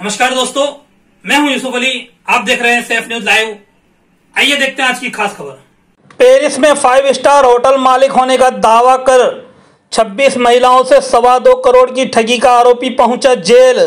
नमस्कार दोस्तों, मैं हूं यूसुफ अली। आप देख रहे हैं सेफ न्यूज लाइव। आइए देखते हैं आज की खास खबर। पेरिस में 5 स्टार होटल मालिक होने का दावा कर 26 महिलाओं से 2.25 करोड़ की ठगी का आरोपी पहुंचा जेल।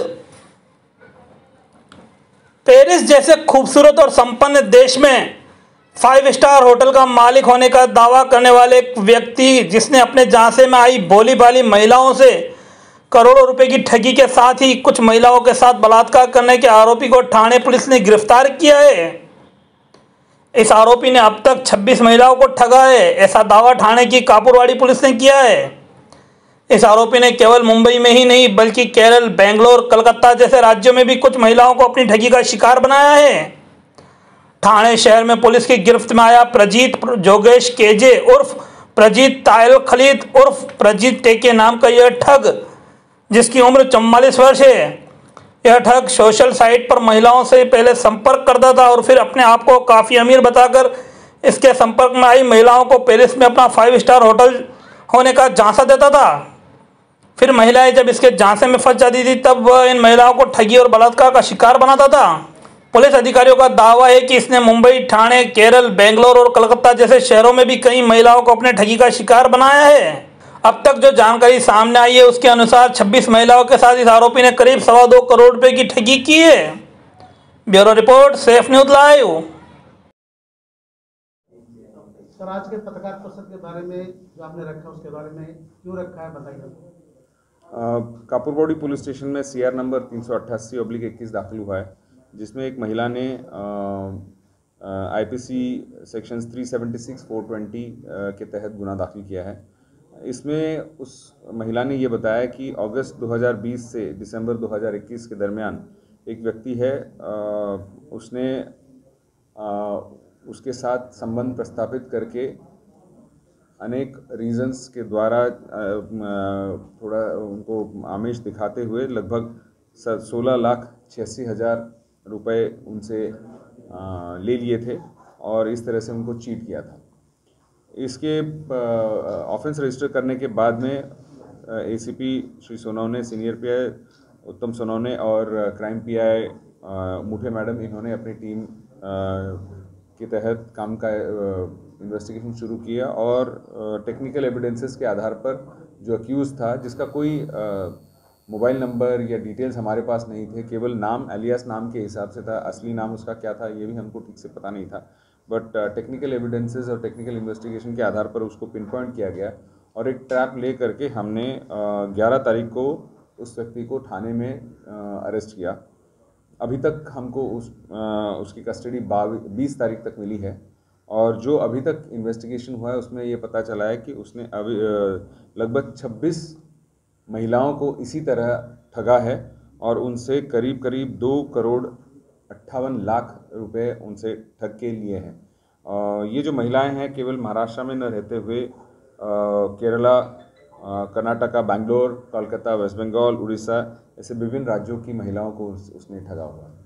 पेरिस जैसे खूबसूरत और संपन्न देश में 5 स्टार होटल का मालिक होने का दावा करने वाले एक व्यक्ति, जिसने अपने झांसे में आई भोली भाली महिलाओं से करोड़ों रुपए की ठगी के साथ ही कुछ महिलाओं के साथ बलात्कार करने के आरोपी को ठाणे पुलिस ने गिरफ्तार किया है। इस आरोपी ने अब तक 26 महिलाओं को ठगा है, ऐसा दावा ठाणे की कापुरवाड़ी पुलिस ने किया है। इस आरोपी ने केवल मुंबई में ही नहीं बल्कि केरल, बेंगलोर, कलकत्ता जैसे राज्यों में भी कुछ महिलाओं को अपनी ठगी का शिकार बनाया है। ठाणे शहर में पुलिस की गिरफ्त में आया प्रजीत जोगेश केजे उर्फ प्रजीत तायल खलीद उर्फ प्रजीत टेके नाम का यह ठग, जिसकी उम्र 44 वर्ष है। यह ठग सोशल साइट पर महिलाओं से पहले संपर्क करता था और फिर अपने आप को काफ़ी अमीर बताकर इसके संपर्क में आई महिलाओं को पेरिस में अपना 5 स्टार होटल होने का झांसा देता था। फिर महिलाएं जब इसके झांसे में फंस जाती थी तब वह इन महिलाओं को ठगी और बलात्कार का शिकार बनाता था। पुलिस अधिकारियों का दावा है कि इसने मुंबई, ठाणे, केरल, बेंगलोर और कलकत्ता जैसे शहरों में भी कई महिलाओं को अपने ठगी का शिकार बनाया है। अब तक जो जानकारी सामने आई है उसके अनुसार 26 महिलाओं के साथ इस आरोपी ने करीब 2.25 करोड़ रुपए की ठगी की है। Bureau report, Safe News Live. Sir, आज के पत्रकार परिषद के बारे में जो आपने रखा उसके बारे में क्यों रखा है बताइए। कापुरवाड़ी पुलिस स्टेशन में CR नंबर 388/21 दाखिल हुआ है, जिसमें एक महिला ने IPC सेक्शंस 376, 420 के तहत गुना दाखिल किया है। इसमें उस महिला ने ये बताया कि अगस्त 2020 से दिसंबर 2021 के दरमियान एक व्यक्ति है, उसने उसके साथ संबंध प्रस्तापित करके अनेक रीजंस के द्वारा थोड़ा उनको आमिष दिखाते हुए लगभग 16,86,000 रुपये उनसे ले लिए थे और इस तरह से उनको चीट किया था। इसके ऑफेंस रजिस्टर करने के बाद में ACP Shri Sonawane, senior PI Uttam Sonawane और क्राइम PI मुठे मैडम, इन्होंने अपनी टीम के तहत काम का इन्वेस्टिगेशन शुरू किया और टेक्निकल एविडेंसेस के आधार पर जो अक्यूज़ था, जिसका कोई मोबाइल नंबर या डिटेल्स हमारे पास नहीं थे, केवल नाम एलियास नाम के हिसाब से था, असली नाम उसका क्या था ये भी हमको ठीक से पता नहीं था, बट टेक्निकल एविडेंसेस और टेक्निकल इन्वेस्टिगेशन के आधार पर उसको पिन पॉइंट किया गया और एक ट्रैप ले करके हमने 11 तारीख को उस व्यक्ति को ठाणे में अरेस्ट किया। अभी तक हमको उसकी कस्टडी 20 तारीख तक मिली है और जो अभी तक इन्वेस्टिगेशन हुआ है उसमें ये पता चला है कि उसने अभी लगभग 26 महिलाओं को इसी तरह ठगा है और उनसे करीब 2,58 लाख रुपए उनसे ठग के लिए हैं। ये जो महिलाएं हैं केवल महाराष्ट्र में न रहते हुए केरला, कर्नाटका, बेंगलोर, कोलकाता, वेस्ट बंगाल, उड़ीसा ऐसे विभिन्न राज्यों की महिलाओं को उसने ठगा हुआ है।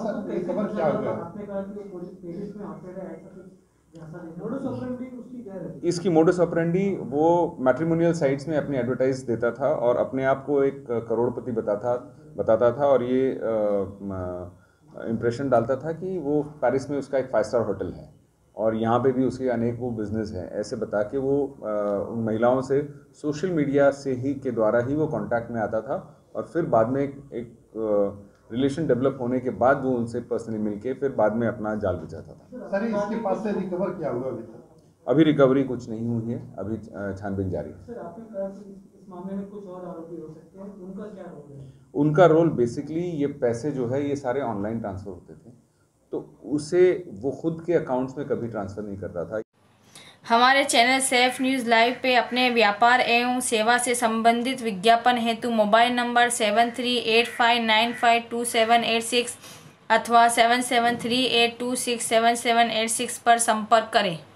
इसकी मोडस ऑपरेंडी वो मैट्रिमोनियल साइट्स में अपने एडवर्टाइज देता था और अपने आप को एक करोड़पति बताता था और ये इम्प्रेशन डालता था कि वो पेरिस में उसका एक 5 स्टार होटल है और यहाँ पे भी उसके अनेकों बिजनेस हैं, ऐसे बता के वो उन महिलाओं से सोशल मीडिया से ही के द्वारा ही वो कांटेक्ट में आता था और फिर बाद में एक रिलेशन डेवलप होने के बाद वो उनसे पर्सनली मिलके फिर बाद में अपना जाल बिछाता था। सर, इसके पास से रिकवर क्या हुआ अभी तक? अभी रिकवरी कुछ नहीं हुई है, अभी छानबीन जारी है। सर, आपने कहा कि इस मामले में कुछ और आरोपी हो सकते हैं, उनका क्या रोल है? उनका रोल बेसिकली ये पैसे जो है ये सारे ऑनलाइन ट्रांसफ़र होते थे, तो उसे वो खुद के अकाउंट्स में कभी ट्रांसफ़र नहीं करता था। हमारे चैनल सेफ न्यूज़ लाइव पे अपने व्यापार एवं सेवा से संबंधित विज्ञापन हेतु मोबाइल नंबर 7385952786 अथवा 7738267786 पर संपर्क करें।